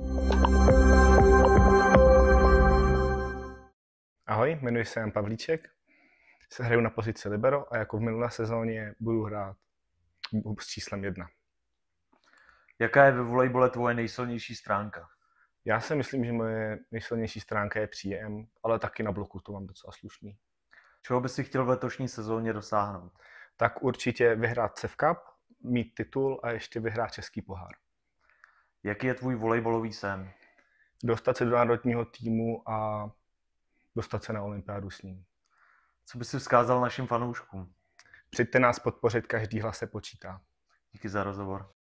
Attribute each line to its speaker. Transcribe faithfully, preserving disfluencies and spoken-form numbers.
Speaker 1: Ahoj, jmenuji se Jan Pavlíček, se hraju na pozici libero a jako v minulé sezóně budu hrát s číslem jedna.
Speaker 2: Jaká je ve volejbale tvoje nejsilnější stránka?
Speaker 1: Já si myslím, že moje nejsilnější stránka je příjem, ale taky na bloku to mám docela slušný.
Speaker 2: Čeho bys si chtěl v letošní sezóně dosáhnout?
Speaker 1: Tak určitě vyhrát C E F Cup, mít titul a ještě vyhrát český pohár.
Speaker 2: Jaký je tvůj volejbalový sen?
Speaker 1: Dostat se do národního týmu a dostat se na olympiádu s ním.
Speaker 2: Co bys si vzkázal našim fanouškům?
Speaker 1: Přijďte nás podpořit, každý hlas se počítá.
Speaker 2: Díky za rozhovor.